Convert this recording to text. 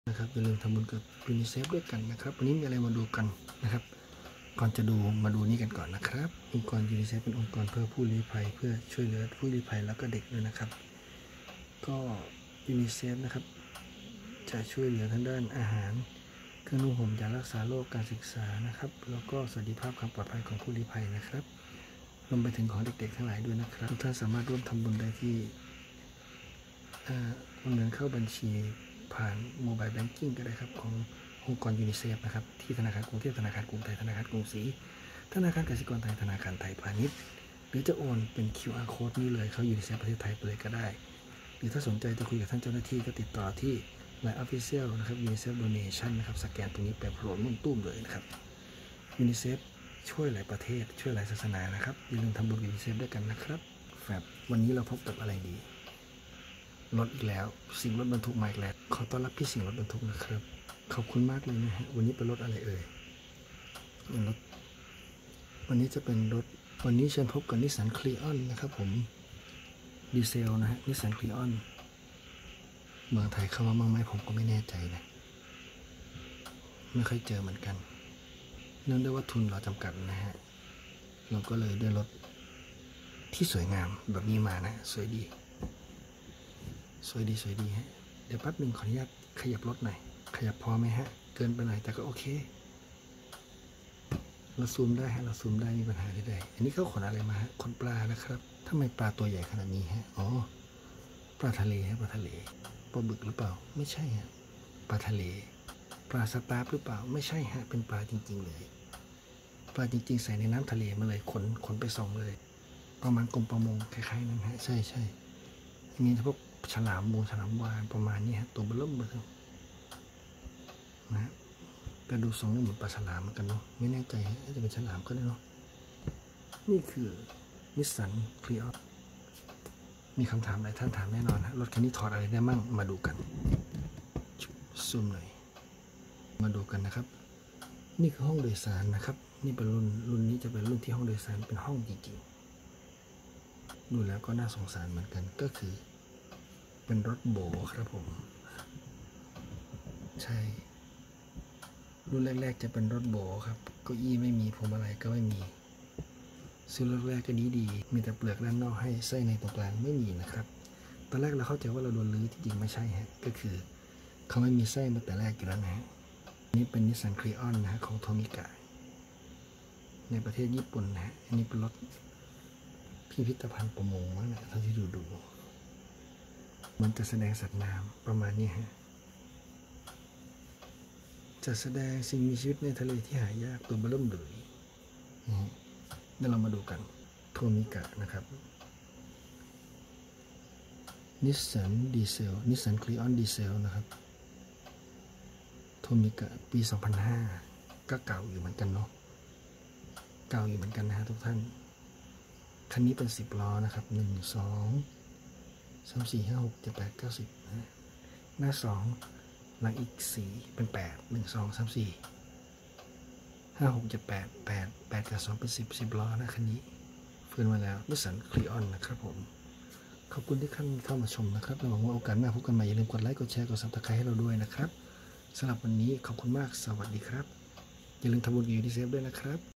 นะครับอย่าลืมทำบุญกับยูนิเซฟด้วยกันนะครับวันนี้มีอะไรมาดูกันนะครับก่อนจะดูมาดูนี่กันก่อนนะครับองค์กรยูนิเซฟเป็นองค์กรเพื่อผู้ลี้ภัยเพื่อช่วยเหลือผู้ลี้ภัยแล้วก็เด็กด้วยนะครับก็ยูนิเซฟนะครับจะช่วยเหลือทางด้านอาหารเครื่องนุ่งห่มยารักษาโรคการศึกษานะครับแล้วก็สวัสดิภาพความปลอดภัยของผู้ลี้ภัยนะครับรวมไปถึงของเด็กๆทั้งหลายด้วยนะครับทุกท่านสามารถร่วมทำบุญได้ที่โอนเงินเข้าบัญชีผ่านโมบายแบงกิ้งก็ได้ครับขององค์กรยูนิเซฟนะครับที่ธนาคารกรุงเทพธนาคารกรุงไทยธนาคารกรุงศรีธนาคารกสิกรไทยธนาคารไทยพาณิชย์หรือจะโอนเป็น QR Code นี้เลยเข้ายูนิเซฟประเทศไทยไปเลยก็ได้หรือถ้าสนใจจะคุยกับท่านเจ้าหน้าที่ก็ติดต่อที่ LINE Official นะครับ UNICEF Donation นะครับสแกนตรงนี้ไปโผล่นุ่มตุ้มเลยนะครับยูนิเซฟช่วยหลายประเทศช่วยหลายศาสนานะครับอย่าลืมทำบุญกับยูนิเซฟด้วยกันนะครับแบบวันนี้เราพบกับอะไรดีรถอีกแล้วสิ่งรถบรรทุกมาอีกแล้วขอต้อนรับพี่สิ่งรถบรรทุกนะครับขอบคุณมากเลยนะฮะวันนี้เป็นรถอะไรเอ่ยรถวันนี้จะเป็นรถวันนี้เชิญพบกับนิสสันคลีออนนะครับผมดีเซลนะฮะนิสสันคลีออนเมืองไทยเข้ามาบ้างไหมผมก็ไม่แน่ใจนะไม่ค่อยเจอเหมือนกันเนื่องด้วยว่าทุนเราจำกัดนะฮะเราก็เลยได้รถที่สวยงามแบบนี้มานะสวยดีสวยดีฮะเดี๋ยวแป๊บหนึ่งขออนุญาตขยับรถหน่อยขยับพอไหมฮะเกินไปหน่อยแต่ก็โอเคเราซูมได้ฮะเราซูมได้มีปัญหาใดๆอันนี้เขาขนอะไรมาฮะขนปลานะครับทำไมปลาตัวใหญ่ขนาดนี้ฮะอ๋อปลาทะเลฮะปลาทะเลปลาบึกหรือเปล่าไม่ใช่ฮะปลาทะเลปลาสตาร์ฟหรือเปล่าไม่ใช่ฮะเป็นปลาจริงๆเลยปลาจริงๆใส่ในน้ำทะเลมาเลยขนไปส่งเลยประมาณกรมประมงคล้ายๆนั้นฮะใช่อันนี้พวกฉลามมูฉลามวาฬประมาณนี้ฮะตัวเบลิ่มเลยนะแต่ดูทรงนี่เหมือนปลาฉลามเหมือนกันเนาะไม่แน่ใจอาจจะเป็นฉลามก็ได้เนาะนี่คือนิสสันคลีออนมีคำถามหลายท่านถามแน่นอนนะรถคันนี้ถอดอะไรได้มั่งมาดูกันซูมหน่อยมาดูกันนะครับนี่คือห้องโดยสารนะครับนี่เป็นรุ่นนี้จะเป็นรุ่นที่ห้องโดยสารเป็นห้องจริงๆดูแล้วก็น่าสงสารเหมือนกันก็คือเป็นรถโบครับผมใช่รุ่นแรกๆจะเป็นรถโบครับเก้าอี้ไม่มีพวงมาลัยก็ไม่มีซื้อรถแรกก็ดีมีแต่เปลือกด้านนอกให้ไส้ในตรงกลางไม่มีนะครับตอนแรกเราเข้าใจว่าเราโดนรื้อที่จริงไม่ใช่ฮะก็คือเขาไม่มีไส้มาแต่แรกอยู่แล้วนะฮะนี่เป็นนิสสันคลีออนนะฮะของโทมิกะในประเทศญี่ปุ่นนะฮะอันนี้เป็นรถพิพิธภัณฑ์ประมงมั้งนะเท่าที่ดูมันจะแสดงสัตว์น้ำประมาณนี้ฮะจะแสดงสิ่งมีชีวิตในทะเลที่หายากตัวเบลิ่มเลยเดี๋ยวเรามาดูกันโทมิกะนะครับนิสสันดีเซลนิสสันคลีออนดีเซลนะครับโทมิกะปี 2005 ก็เก่าอยู่เหมือนกันเนาะเก่าอยู่เหมือนกันนะฮะทุกท่านคันนี้เป็น10ล้อนะครับ1 2 3 4 5 6 7 8 9 10หน้า2หลังอีก4เป็น8 1 2 3 4 5 6 7 8กับ2เป็น10ล้อนะคันนี้ฟื้นมาแล้วนิสสันคลีออนนะครับผมขอบคุณที่ท่านเข้ามาชมนะครับหวังว่าโอกาสหน้าพบกันใหม่อย่าลืมกดไลค์กดแชร์กดซับสไครบ์ให้เราด้วยนะครับสำหรับวันนี้ขอบคุณมากสวัสดีครับอย่าลืมทำบุญกับยูนิเซฟด้วยนะครับ